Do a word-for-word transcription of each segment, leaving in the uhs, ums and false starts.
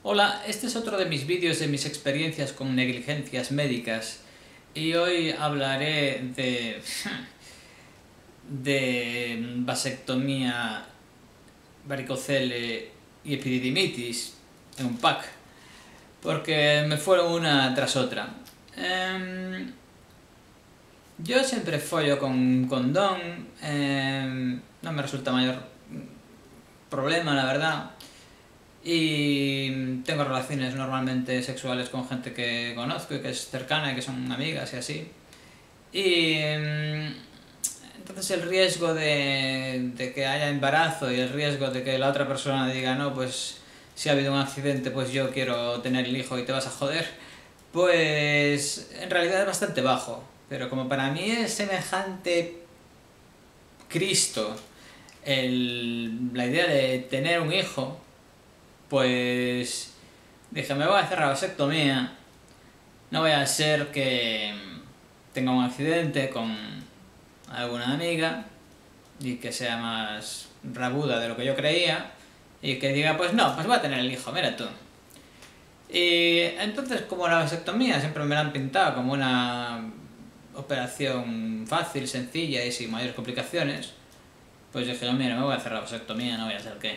Hola, este es otro de mis vídeos de mis experiencias con negligencias médicas y hoy hablaré de, de vasectomía, varicocele y epididimitis en un pack, porque me fueron una tras otra. Eh, yo siempre follo con condón, eh, no me resulta mayor problema, la verdad. Y tengo relaciones normalmente sexuales con gente que conozco y que es cercana y que son amigas y así. Y entonces el riesgo de, de que haya embarazo y el riesgo de que la otra persona diga no, pues si ha habido un accidente pues yo quiero tener el hijo y te vas a joder, pues en realidad es bastante bajo. Pero como para mí es semejante Cristo el, la idea de tener un hijo, pues dije, me voy a hacer la vasectomía, no vaya a ser que tenga un accidente con alguna amiga y que sea más rabuda de lo que yo creía y que diga, pues no, pues voy a tener el hijo, mira tú. Y entonces, como la vasectomía siempre me la han pintado como una operación fácil, sencilla y sin mayores complicaciones, pues dije, no, mira, me voy a hacer la vasectomía, no voy a hacer qué.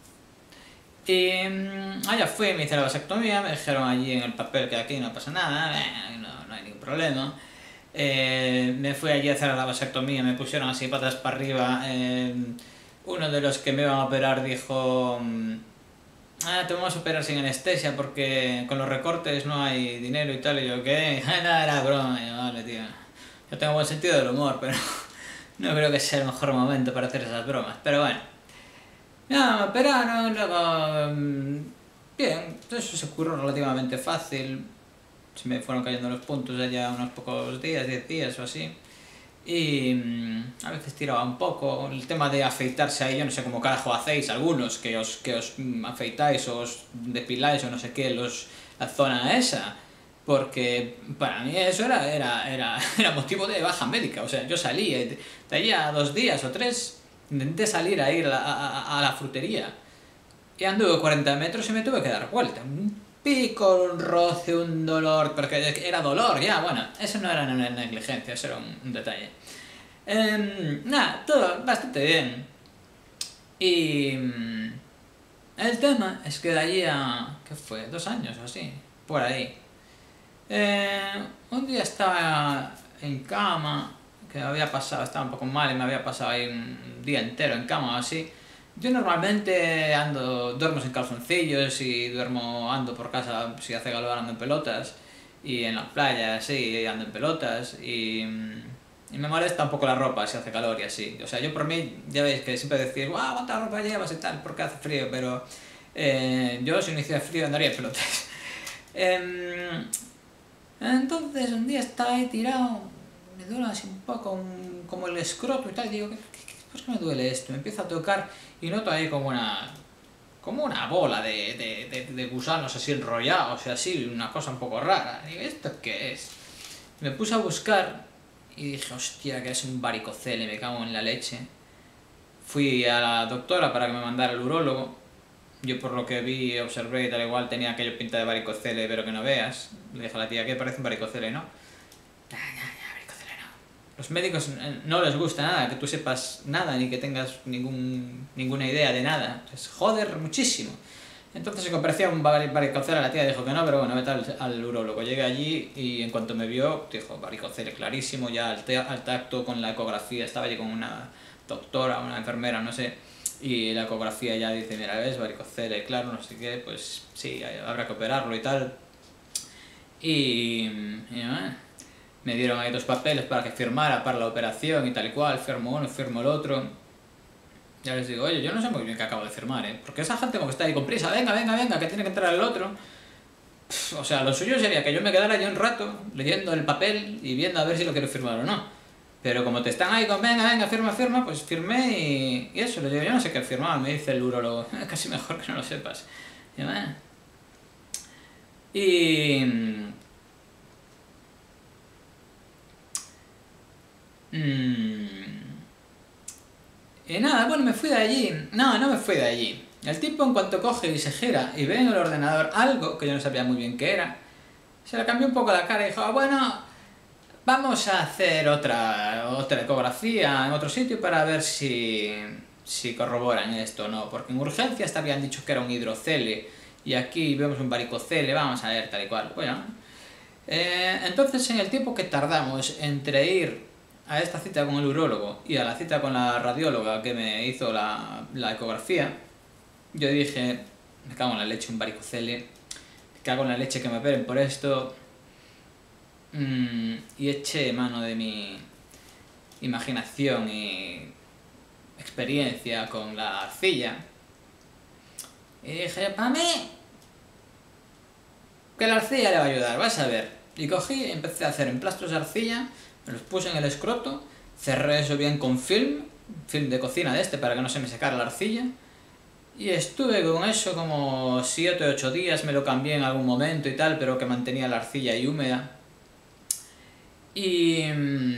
Y allá fui, me hice la vasectomía, me dijeron allí en el papel que aquí no pasa nada, eh, no, no hay ningún problema. Eh, me fui allí a hacer la vasectomía, me pusieron así patas para arriba. Eh, uno de los que me iban a operar dijo, ah, te vamos a operar sin anestesia porque con los recortes no hay dinero y tal. Y yo, ¿qué? Nada, era broma. Y yo, vale, tío. Yo tengo buen sentido del humor, pero no creo que sea el mejor momento para hacer esas bromas. Pero bueno. No, me operaron, luego... Bien, eso se curó relativamente fácil. Se me fueron cayendo los puntos ya unos pocos días, diez días o así. Y a veces tiraba un poco. El tema de afeitarse ahí, yo no sé cómo carajo hacéis algunos, que os, que os afeitáis o os depiláis o no sé qué, los, la zona esa. Porque para mí eso era, era, era, era motivo de baja médica. O sea, yo salí, de allí a dos días o tres, intenté salir a ir a, a, a la frutería. Y anduve cuarenta metros y me tuve que dar vuelta. Un pico, un roce, un dolor, porque era dolor ya, bueno, eso no era una negligencia, eso era un, un detalle. Eh, nada, todo bastante bien. Y el tema es que de allí a... ¿qué fue? ¿Dos años o así? Por ahí. Eh, un día estaba en cama, que había pasado, estaba un poco mal y me había pasado ahí un día entero en cama o así. Yo normalmente ando, duermo sin calzoncillos y duermo, ando por casa, si hace calor ando en pelotas, y en la playa sí, ando en pelotas, y, y me molesta un poco la ropa si hace calor y así. O sea, yo por mí, ya veis que siempre decís, guau, ¿cuánta ropa llevas y tal? Porque hace frío, pero eh, yo si no hiciera frío andaría en pelotas. eh, entonces un día estaba ahí tirado, me duele así un poco un, como el escroto y tal, y digo, ¿qué, qué, ¿por qué me duele esto? Me empiezo a tocar y noto ahí como una como una bola de, de, de, de gusanos así enrollados y así, una cosa un poco rara. Digo, ¿esto qué es? Me puse a buscar y dije, hostia, que es un varicocele, me cago en la leche. Fui a la doctora para que me mandara al urólogo. Yo por lo que vi, observé y tal igual tenía aquello pinta de varicocele, pero que no veas. Le dije a la tía, ¿qué parece un varicocele, no? Los médicos no les gusta nada que tú sepas nada ni que tengas ningún, ninguna idea de nada. Es joder muchísimo. Entonces se parecía un varicocele, la tía dijo que no, pero bueno, vete al, al urólogo. Llegué allí y en cuanto me vio, dijo varicocele clarísimo, ya al, al tacto con la ecografía, estaba allí con una doctora, una enfermera, no sé, y la ecografía ya dice, mira, ves, varicocele, claro, no sé qué, pues sí, habrá que operarlo y tal. Y... y bueno, me dieron ahí dos papeles para que firmara para la operación y tal y cual, firmo uno, firmo el otro. Ya les digo, oye, yo no sé muy bien qué acabo de firmar, ¿eh? Porque esa gente como que está ahí con prisa, venga, venga, venga, que tiene que entrar el otro. Pff, o sea, lo suyo sería que yo me quedara allí un rato leyendo el papel y viendo a ver si lo quiero firmar o no. Pero como te están ahí con, venga, venga, firma, firma, pues firmé y, y eso, les digo, yo no sé qué firmar, me dice el urólogo, casi mejor que no lo sepas. Y, bueno. y Mm. Y nada, bueno, me fui de allí. No, no me fui de allí. El tipo, en cuanto coge y se gira y ve en el ordenador algo que yo no sabía muy bien qué era, se le cambió un poco la cara y dijo, bueno, vamos a hacer otra, otra ecografía en otro sitio para ver si, si corroboran esto o no, porque en urgencias te habían dicho que era un hidrocele y aquí vemos un varicocele, vamos a ver tal y cual. Bueno, eh, entonces en el tiempo que tardamos entre ir a esta cita con el urólogo y a la cita con la radióloga que me hizo la, la ecografía, yo dije, me cago en la leche, un varicocele, me cago en la leche que me operen por esto. Mm, y eché mano de mi imaginación y experiencia con la arcilla. Y dije, para mí, que la arcilla le va a ayudar, vas a ver. Y cogí y empecé a hacer emplastros de arcilla, me los puse en el escroto, cerré eso bien con film, film de cocina de este para que no se me secara la arcilla. Y estuve con eso como siete u ocho días, me lo cambié en algún momento y tal, pero que mantenía la arcilla ahí húmeda. Y...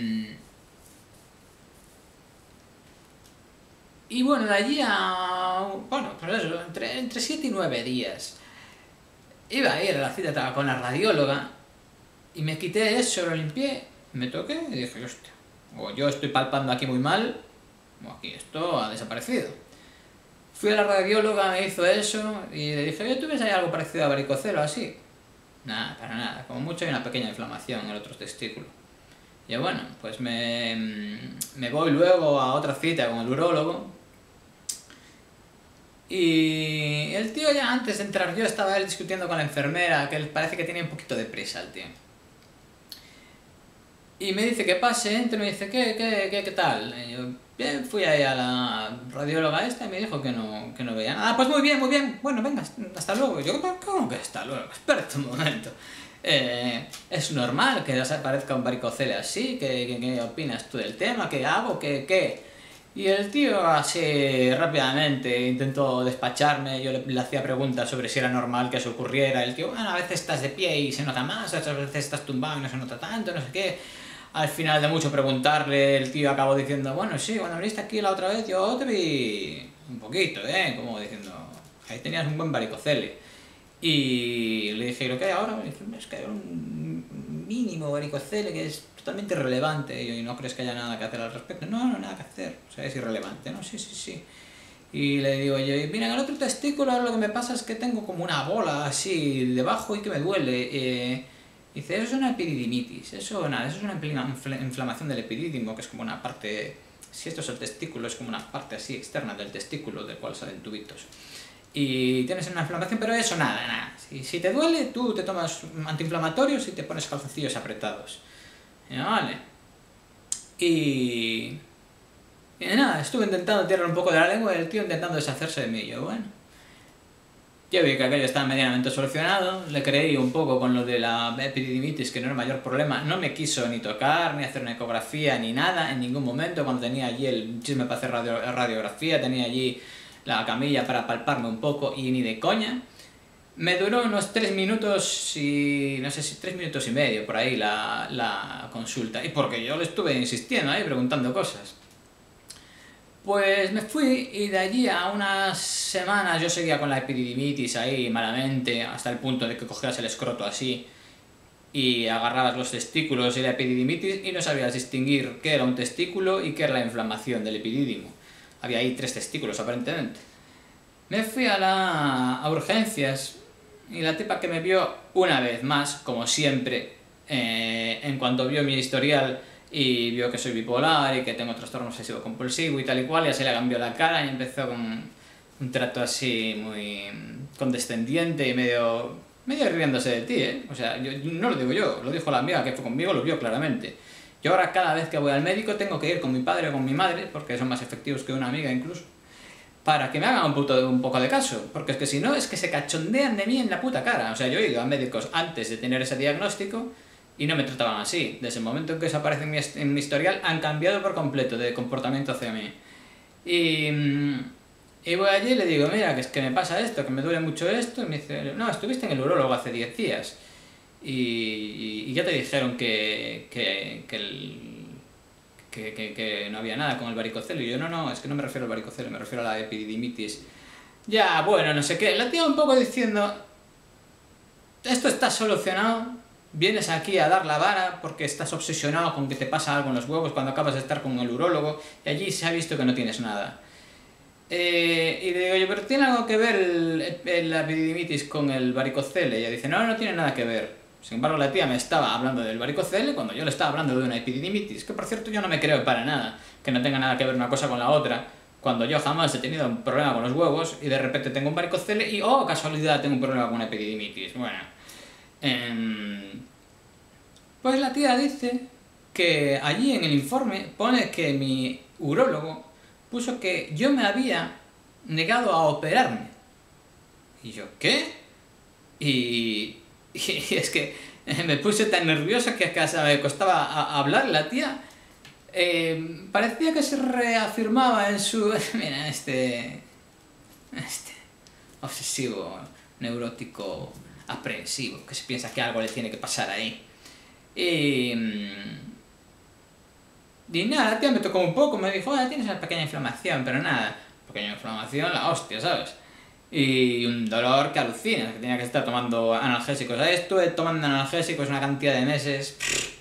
Y bueno, de allí a... Bueno, pues eso, entre, entre siete y nueve días. Iba a ir a la cita con la radióloga y me quité eso, lo limpié, me toqué y dije, hostia, o yo estoy palpando aquí muy mal, o aquí esto ha desaparecido. Fui a la radióloga, me hizo eso y le dije, ¿tú ves ahí algo parecido a varicocelo así? Nada, para nada, como mucho hay una pequeña inflamación en el otro testículo. Y bueno, pues me, me voy luego a otra cita con el urólogo. Y el tío ya antes de entrar yo estaba él discutiendo con la enfermera, que él parece que tiene un poquito de prisa el tío. Y me dice que pase, entro y me dice, ¿qué, qué, qué, qué tal? Y yo, bien, fui ahí a la radióloga esta y me dijo que no, que no veía nada. Ah, pues muy bien, muy bien, bueno, venga, hasta luego. Y yo, ¿cómo que hasta luego? Espérate un momento. Eh, es normal que aparezca un varicocele así, ¿qué, qué, qué opinas tú del tema? ¿Qué hago? ¿Qué, qué? Y el tío así rápidamente intentó despacharme, yo le, le hacía preguntas sobre si era normal que eso ocurriera, el tío, bueno, a veces estás de pie y se nota más, otras veces estás tumbado y no se nota tanto, no sé qué. Al final de mucho preguntarle, el tío acabó diciendo, bueno, sí, cuando viniste aquí la otra vez yo te vi un poquito, ¿eh? Como diciendo, ahí tenías un buen varicocele. Y le dije, ¿lo que hay ahora? Me dice, es que hay un mínimo varicocele que es totalmente irrelevante. Y yo, ¿y no crees que haya nada que hacer al respecto? No, no, nada que hacer. O sea, es irrelevante, ¿no? Sí, sí, sí. Y le digo yo, mira, en el otro testículo ahora lo que me pasa es que tengo como una bola así debajo y que me duele. Eh, dice, eso es una epididimitis. Eso, nada, eso es una inflamación del epidídimo, que es como una parte... Si esto es el testículo, es como una parte así externa del testículo, del cual salen tubitos. Y tienes una inflamación, pero eso nada, nada. Si, si te duele, tú te tomas antiinflamatorios y te pones calzoncillos apretados. Y vale. Y... Y nada, estuve intentando tirar un poco de la lengua y el tío intentando deshacerse de mí. Yo, bueno... Yo vi que aquello estaba medianamente solucionado, le creí un poco con lo de la epididimitis, que no era el mayor problema. No me quiso ni tocar, ni hacer una ecografía, ni nada, en ningún momento. Cuando tenía allí el chisme para hacer radio, radiografía, tenía allí la camilla para palparme un poco y ni de coña. Me duró unos tres minutos y... no sé si tres minutos y medio por ahí la, la consulta. Y porque yo le estuve insistiendo ahí, preguntando cosas. Pues me fui y de allí a unas semanas yo seguía con la epididimitis ahí malamente, hasta el punto de que cogías el escroto así y agarrabas los testículos y la epididimitis y no sabías distinguir qué era un testículo y qué era la inflamación del epidídimo. Había ahí tres testículos aparentemente. Me fui a la a urgencias y la tipa que me vio una vez más, como siempre, eh, en cuanto vio mi historial y vio que soy bipolar y que tengo trastorno obsesivo compulsivo y tal y cual, ya se le cambió la cara y empezó con un trato así muy condescendiente y medio, medio riéndose de ti, ¿eh? O sea, yo, no lo digo yo, lo dijo la amiga que fue conmigo, lo vio claramente. Yo ahora cada vez que voy al médico tengo que ir con mi padre o con mi madre, porque son más efectivos que una amiga incluso, para que me hagan un, puto, un poco de caso, porque es que si no, es que se cachondean de mí en la puta cara. O sea, yo he ido a médicos antes de tener ese diagnóstico y no me trataban así. Desde el momento en que eso aparece en mi, en mi historial, han cambiado por completo de comportamiento hacia mí. Y, y voy allí y le digo, mira, que es que me pasa esto, que me duele mucho esto, y me dice, no, estuviste en el urólogo hace diez días, y, y, y ya te dijeron que, que, que, el, que, que, que no había nada con el varicocelo. Y yo, no, no, es que no me refiero al varicocelo, me refiero a la epididimitis. ya, bueno, no sé qué. La tía un poco diciendo, esto está solucionado, vienes aquí a dar la vara porque estás obsesionado con que te pasa algo en los huevos cuando acabas de estar con el urólogo y allí se ha visto que no tienes nada. Eh, y digo yo, pero ¿tiene algo que ver el, el- la epididimitis con el varicocele? Y ella dice, no, no tiene nada que ver. Sin embargo, la tía me estaba hablando del varicocele cuando yo le estaba hablando de una epididimitis, que por cierto yo no me creo para nada, que no tenga nada que ver una cosa con la otra, cuando yo jamás he tenido un problema con los huevos y de repente tengo un varicocele y, oh, casualidad, tengo un problema con una epididimitis. Bueno, em, pues la tía dice que allí en el informe pone que mi urólogo puso que yo me había negado a operarme. Y yo, ¿qué? Y, y es que me puse tan nerviosa que hasta me costaba a- hablar la tía. Eh, parecía que se reafirmaba en su... Mira, este... Este... Obsesivo, neurótico, aprensivo, que se piensa que algo le tiene que pasar ahí. Y... mm, Y nada, la tía me tocó un poco, me dijo, ah, tienes una pequeña inflamación, pero nada, pequeña inflamación, la hostia, ¿sabes? Y un dolor que alucina, que tenía que estar tomando analgésicos. Ahí estuve tomando analgésicos una cantidad de meses.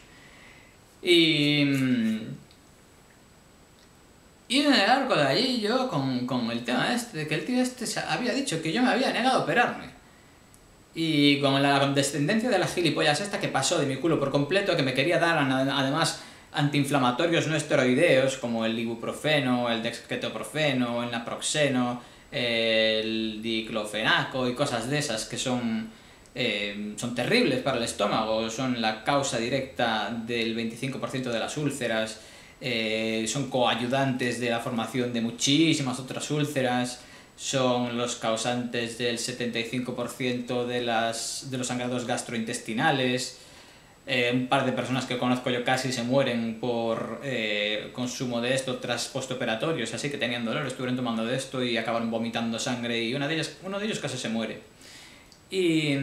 Y... Y me largo de allí yo con, con el tema este, de que el tío este había dicho que yo me había negado a operarme. Y con la condescendencia de las gilipollas esta que pasó de mi culo por completo, que me quería dar además antiinflamatorios no esteroideos como el ibuprofeno, el dexketoprofeno, el naproxeno, el diclofenaco y cosas de esas que son, eh, son terribles para el estómago, son la causa directa del veinticinco por ciento de las úlceras, eh, son coayudantes de la formación de muchísimas otras úlceras, son los causantes del setenta y cinco por ciento de, las, de los sangrados gastrointestinales. Eh, un par de personas que conozco yo casi se mueren por eh, consumo de esto tras postoperatorios, así que tenían dolor, estuvieron tomando de esto y acabaron vomitando sangre y una de ellas, uno de ellos casi se muere. Y,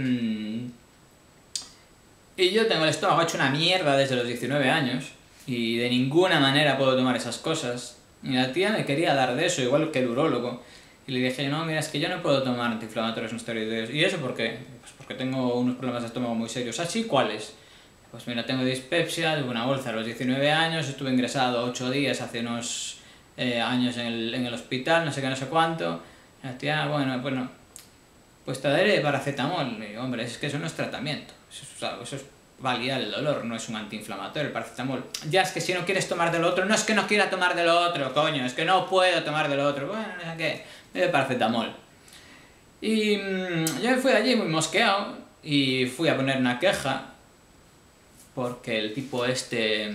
y yo tengo el estómago hecho una mierda desde los diecinueve años y de ninguna manera puedo tomar esas cosas. Y la tía me quería dar de eso, igual que el urólogo. Y le dije, no, mira, es que yo no puedo tomar antiinflamatorios no esteroideos. ¿Y eso por qué? Pues porque tengo unos problemas de estómago muy serios. ¿Así cuáles? Pues mira, tengo dispepsia, tuve una bolsa a los diecinueve años, estuve ingresado ocho días hace unos eh, años en el, en el hospital, no sé qué, no sé cuánto. Y la tía, bueno, bueno, pues te daré paracetamol. Y yo, hombre, es que eso no es tratamiento. Eso es, algo, eso es paliar el dolor, no es un antiinflamatorio el paracetamol. Ya, es que si no quieres tomar del otro, no es que no quiera tomar del otro, coño, es que no puedo tomar del otro. Bueno, no sé qué, de paracetamol. Y mmm, yo me fui de allí muy mosqueado y fui a poner una queja porque el tipo este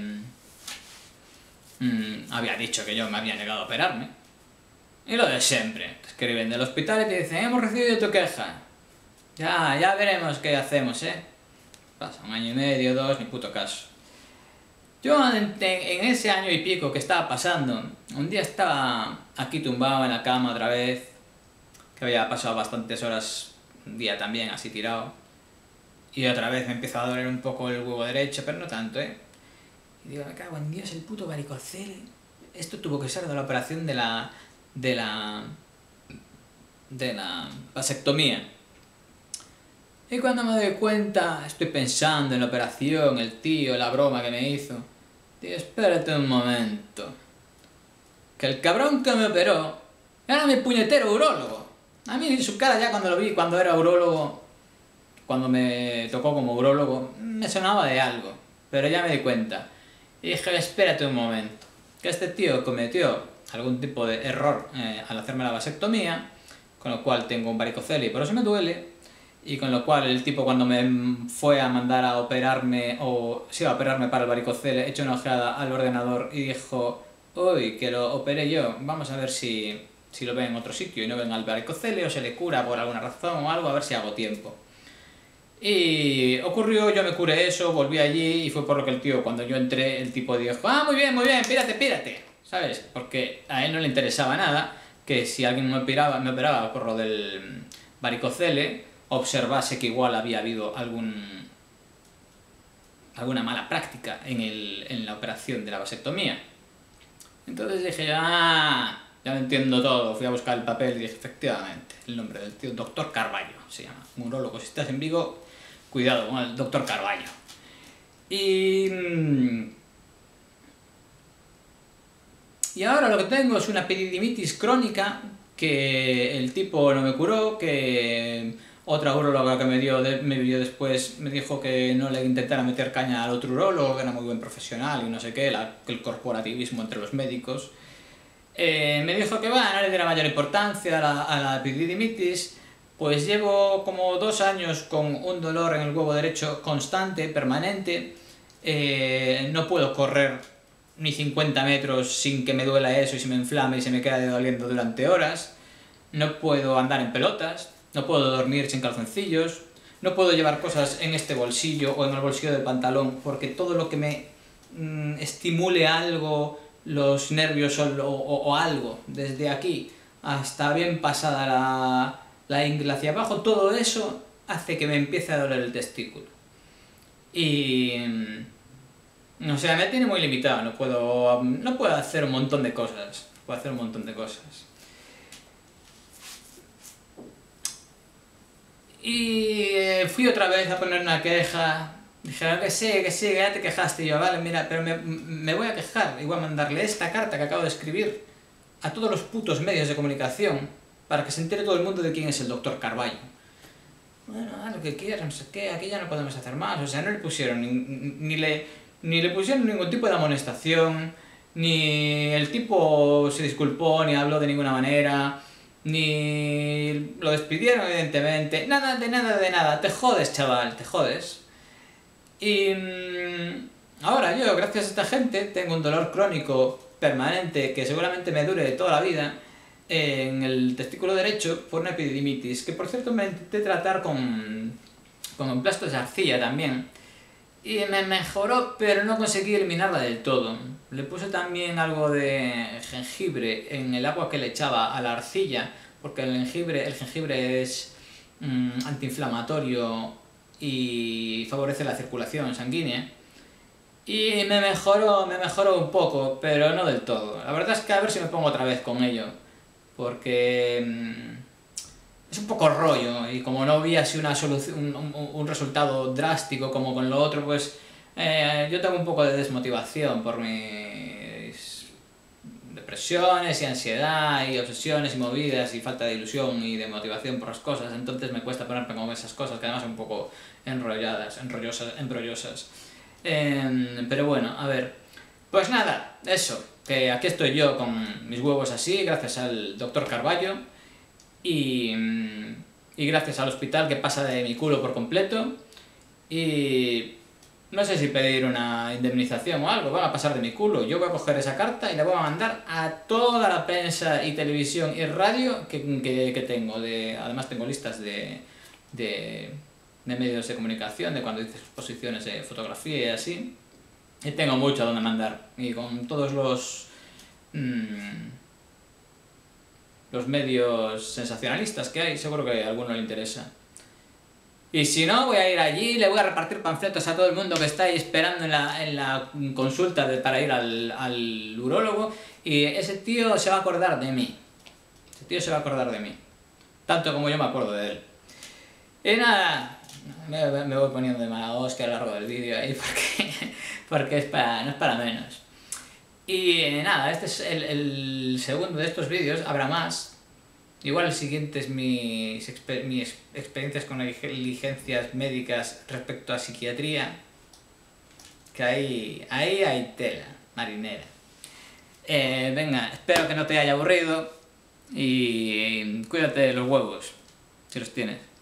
mmm, había dicho que yo me había negado a operarme. Y lo de siempre, te escriben del hospital y te dicen, hemos recibido tu queja. Ya, ya veremos qué hacemos, ¿eh? Pasa un año y medio, dos, ni puto caso. Yo en, en ese año y pico que estaba pasando, un día estaba aquí tumbado en la cama otra vez, que había pasado bastantes horas, un día también así tirado, y otra vez me empezó a doler un poco el huevo derecho, pero no tanto, ¿eh? Y digo, me cago en Dios, el puto varicocele. Esto tuvo que ser de la operación de la... de la... de la vasectomía. Y cuando me doy cuenta, estoy pensando en la operación, el tío, la broma que me hizo. Digo, espérate un momento. Que el cabrón que me operó era mi puñetero urólogo. A mí su cara ya cuando lo vi, cuando era urólogo, cuando me tocó como urólogo, me sonaba de algo. Pero ya me di cuenta. Y dije, espérate un momento. Que este tío cometió algún tipo de error eh, al hacerme la vasectomía, con lo cual tengo un varicocele y por eso me duele. Y con lo cual el tipo cuando me fue a mandar a operarme, o sí, a operarme para el varicocele, echó una ojeada al ordenador y dijo, uy, que lo operé yo, vamos a ver si, si lo ven en otro sitio y no ven al varicocele o se le cura por alguna razón o algo, a ver si hago tiempo. Y ocurrió, yo me curé eso, volví allí y fue por lo que el tío, cuando yo entré, el tipo dijo, ah, muy bien, muy bien, pírate, pírate, ¿sabes? Porque a él no le interesaba nada que si alguien me operaba, me operaba por lo del varicocele, observase que igual había habido algún, alguna mala práctica en, el, en la operación de la vasectomía. Entonces dije, ah, ya lo entiendo todo, fui a buscar el papel y dije, efectivamente, el nombre del tío, doctor Carballo se llama, un urólogo. Si estás en Vigo, cuidado con el doctor Carballo. Y... Y ahora lo que tengo es una epididimitis crónica que el tipo no me curó, que otra uróloga que me, dio de, me vio después me dijo que no le intentara meter caña al otro urólogo, que era muy buen profesional y no sé qué, la, el corporativismo entre los médicos. Eh, me dijo que bueno, no le diera mayor importancia a la, a la epididimitis. Pues llevo como dos años con un dolor en el huevo derecho constante, permanente. Eh, no puedo correr ni cincuenta metros sin que me duela eso y se me inflame y se me quede doliendo durante horas. No puedo andar en pelotas, no puedo dormir sin calzoncillos, no puedo llevar cosas en este bolsillo o en el bolsillo del pantalón porque todo lo que me mmm, estimule algo, los nervios o, o, o algo, desde aquí hasta bien pasada la, la ingle hacia abajo, todo eso hace que me empiece a doler el testículo. Y... o sea, me tiene muy limitado, no puedo, no puedo hacer un montón de cosas, puedo hacer un montón de cosas. Y eh, fui otra vez a poner una queja, dijeron que sí, que sí, que ya te quejaste, y yo, vale, mira, pero me, me voy a quejar, y voy a mandarle esta carta que acabo de escribir a todos los putos medios de comunicación para que se entere todo el mundo de quién es el doctor Carballo. Bueno, haz lo que quieras, no sé qué, aquí ya no podemos hacer más, o sea, no le pusieron ni, ni le... Ni le pusieron ningún tipo de amonestación, ni el tipo se disculpó, ni habló de ninguna manera, ni lo despidieron evidentemente, nada de nada de nada, te jodes chaval, te jodes. Y ahora yo, gracias a esta gente, tengo un dolor crónico permanente que seguramente me dure toda la vida en el testículo derecho por una epididimitis, que por cierto me intenté tratar con, con emplastos de arcilla también. Y me mejoró, pero no conseguí eliminarla del todo. Le puse también algo de jengibre en el agua que le echaba a la arcilla, porque el jengibre, el jengibre es mmm, antiinflamatorio y favorece la circulación sanguínea. Y me mejoró, me mejoró un poco, pero no del todo. La verdad es que a ver si me pongo otra vez con ello, porque... Mmm, es un poco rollo, y como no vi así una solución, un, un, un resultado drástico como con lo otro, pues eh, yo tengo un poco de desmotivación por mis depresiones y ansiedad y obsesiones y movidas y falta de ilusión y de motivación por las cosas, entonces me cuesta ponerme con esas cosas que además son un poco enrolladas, enrollosas, embrolosas. Eh, pero bueno, a ver, pues nada, eso, que aquí estoy yo con mis huevos así, gracias al doctor Carballo. Y, y gracias al hospital que pasa de mi culo por completo. Y no sé si pedir una indemnización o algo, van a pasar de mi culo. Yo voy a coger esa carta y la voy a mandar a toda la prensa y televisión y radio que, que, que tengo. De, además tengo listas de, de, de medios de comunicación, de cuando hice exposiciones de fotografía y así. Y tengo mucho a donde mandar. Y con todos los... Mmm, los medios sensacionalistas que hay, seguro que a alguno le interesa. Y si no, voy a ir allí y le voy a repartir panfletos a todo el mundo que está ahí esperando en la, en la consulta de, para ir al, al urólogo, y ese tío se va a acordar de mí. Ese tío se va a acordar de mí. Tanto como yo me acuerdo de él. Y nada, me, me voy poniendo de mala hostia a lo largo del vídeo ahí porque, porque es para, no es para menos. Y nada, este es el, el segundo de estos vídeos, habrá más. Igual el siguiente es mis, exper mis experiencias con diligencias médicas respecto a psiquiatría. Que ahí, ahí hay tela marinera. Eh, venga, espero que no te haya aburrido y cuídate de los huevos, si los tienes.